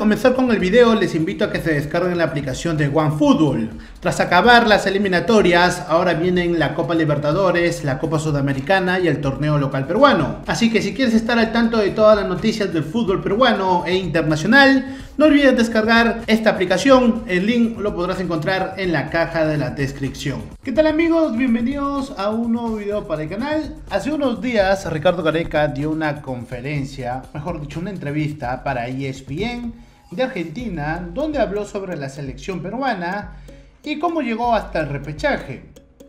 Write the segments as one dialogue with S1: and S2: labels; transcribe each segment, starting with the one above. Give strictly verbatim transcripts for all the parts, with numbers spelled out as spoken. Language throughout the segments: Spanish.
S1: comenzar con el video, les invito a que se descarguen la aplicación de OneFootball. Tras acabar las eliminatorias, ahora vienen la Copa Libertadores, la Copa Sudamericana y el torneo local peruano. Así que si quieres estar al tanto de todas las noticias del fútbol peruano e internacional, no olvides descargar esta aplicación. El link lo podrás encontrar en la caja de la descripción. ¿Qué tal, amigos? Bienvenidos a un nuevo video para el canal. Hace unos días Ricardo Gareca dio una conferencia, mejor dicho una entrevista para E S P N de Argentina, donde habló sobre la selección peruana y cómo llegó hasta el repechaje.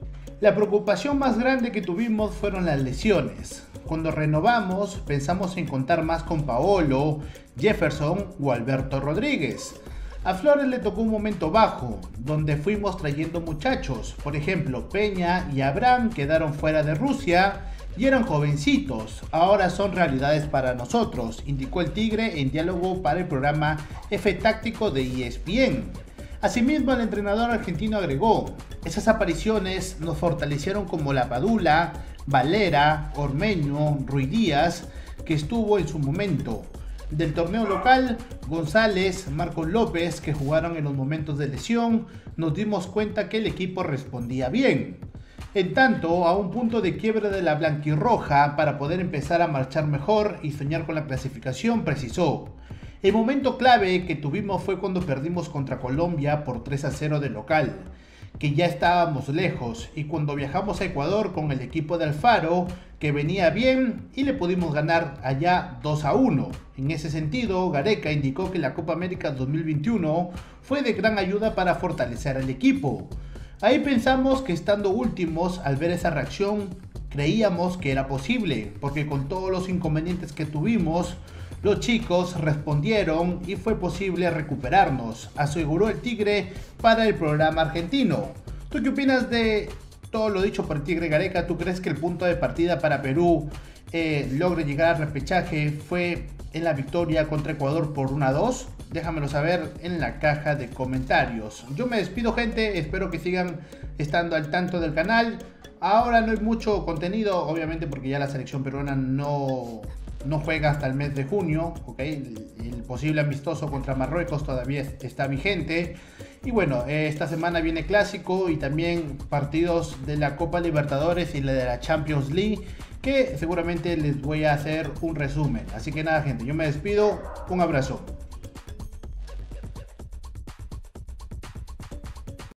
S1: La preocupación más grande que tuvimos fueron las lesiones. Cuando renovamos pensamos en contar más con Paolo, Jefferson o Alberto Rodríguez. A Flores le tocó un momento bajo, donde fuimos trayendo muchachos. Por ejemplo, Peña y Abraham quedaron fuera de Rusia y eran jovencitos. Ahora son realidades para nosotros, indicó el Tigre en diálogo para el programa F Táctico de E S P N. Asimismo, el entrenador argentino agregó: esas apariciones nos fortalecieron como la Padula, Valera, Ormeño, Ruiz Díaz, que estuvo en su momento. Del torneo local, González, Marcos López, que jugaron en los momentos de lesión, nos dimos cuenta que el equipo respondía bien. En tanto, a un punto de quiebre de la blanquirroja para poder empezar a marchar mejor y soñar con la clasificación, precisó: el momento clave que tuvimos fue cuando perdimos contra Colombia por tres a cero de local, que ya estábamos lejos, y cuando viajamos a Ecuador con el equipo de Alfaro, que venía bien, y le pudimos ganar allá dos a uno. En ese sentido, Gareca indicó que la Copa América dos mil veintiuno fue de gran ayuda para fortalecer al equipo. Ahí pensamos que estando últimos, al ver esa reacción, creíamos que era posible, porque con todos los inconvenientes que tuvimos, los chicos respondieron y fue posible recuperarnos, aseguró el Tigre para el programa argentino. ¿Tú qué opinas de todo lo dicho por el Tigre Gareca? ¿Tú crees que el punto de partida para Perú eh, logre llegar al repechaje fue en la victoria contra Ecuador por uno a dos? Déjamelo saber en la caja de comentarios. Yo me despido, gente, espero que sigan estando al tanto del canal. Ahora no hay mucho contenido, obviamente, porque ya la selección peruana no... no juega hasta el mes de junio, ¿okay? el, el posible amistoso contra Marruecos todavía está vigente. Y bueno, eh, esta semana viene clásico y también partidos de la Copa Libertadores y la de la Champions League, que seguramente les voy a hacer un resumen. Así que nada, gente, yo me despido, un abrazo.